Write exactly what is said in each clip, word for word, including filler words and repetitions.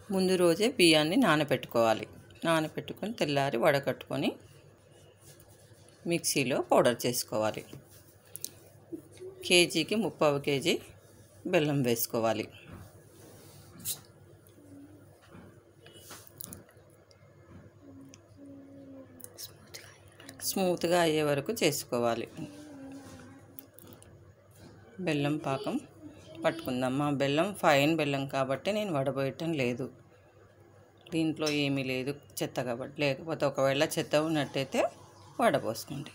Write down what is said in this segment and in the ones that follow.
ముందు రోజే బియ్యాన్ని నానబెట్టుకోవాలి. నానబెట్టుకొని తెల్లారి వడకట్టుకొని మిక్సీలో పౌడర్ చేసుకోవాలి. కేజీకి ముప్పావు కేజీ బెల్లం వేసుకోవాలి. స్మూత్గా అయ్యే వరకు చేసుకోవాలి. బెల్లం పాకం పట్టుకుందాం. మా బెల్లం ఫైన్ బెల్లం కాబట్టి నేను వడబోయటం లేదు. దీంట్లో ఏమీ లేదు చెత్త కాబట్టి. లేకపోతే ఒకవేళ చెత్త ఉన్నట్టయితే వడపోసుకోండి.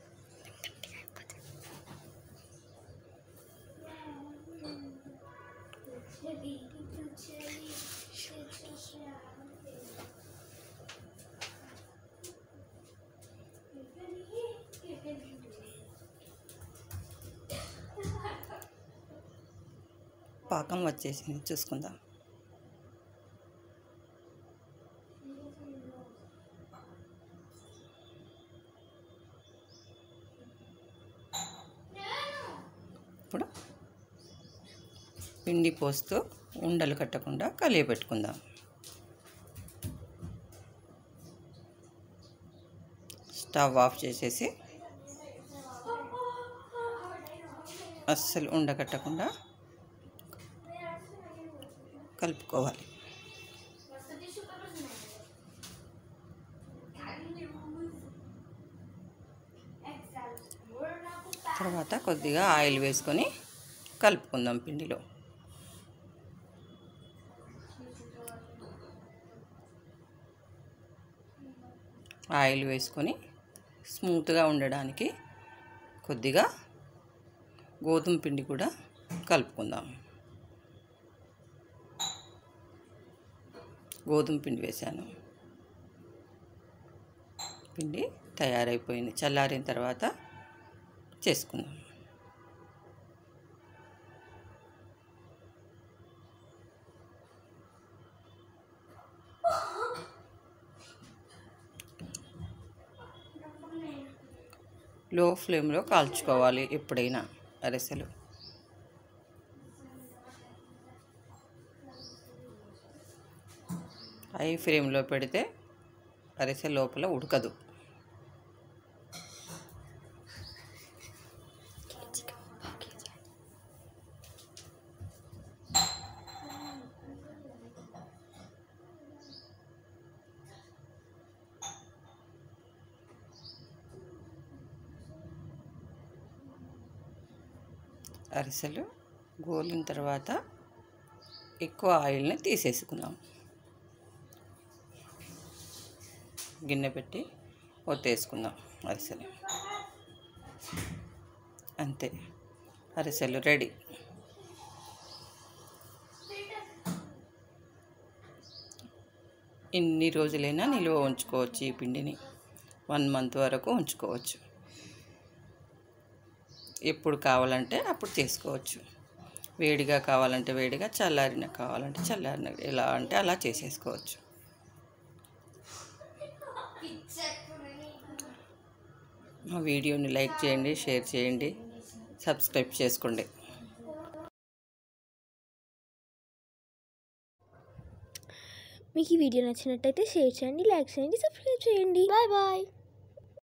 పాకం వచ్చేసింది, చూసుకుందాం. ఇప్పుడు పిండి పోస్తూ ఉండలు కట్టకుండా కలియబెట్టుకుందాం. స్టవ్ ఆఫ్ చేసేసి అస్సలు ఉండకట్టకుండా కలుపుకోవాలి. తర్వాత కొద్దిగా ఆయిల్ వేసుకొని కలుపుకుందాం పిండిలో. ఆయిల్ వేసుకొని స్మూత్గా ఉండడానికి కొద్దిగా గోధుమ పిండి కూడా కలుపుకుందాం. గోధుమ పిండి వేసాను. పిండి తయారైపోయింది. చల్లారిన తర్వాత చేసుకుందాం. లో ఫ్లేమ్లో కాల్చుకోవాలి ఎప్పుడైనా అరిసెలు. హై ఫ్లేమ్లో పెడితే అరిసె లోపల ఉడకదు. అరిసెలు గోలిన తర్వాత ఎక్కువ ఆయిల్ని తీసేసుకుందాం. గిన్నె పెట్టి ఒత్తేసుకుందాం అరిసెలు. అంతే, అరిసెలు రెడీ. ఎన్ని రోజులైనా నిల్వ ఉంచుకోవచ్చు. ఈ పిండిని వన్ మంత్ వరకు ఉంచుకోవచ్చు. ఎప్పుడు కావాలంటే అప్పుడు చేసుకోవచ్చు. వేడిగా కావాలంటే వేడిగా, చల్లారిన కావాలంటే చల్లారిన, ఎలా అంటే అలా చేసేసుకోవచ్చు. మా వీడియోని లైక్ చేయండి, షేర్ చేయండి, సబ్స్క్రైబ్ చేసుకోండి. మీకు ఈ వీడియో నచ్చినట్టయితే షేర్ చేయండి, లైక్ చేయండి, సబ్స్క్రైబ్ చేయండి. Bye bye.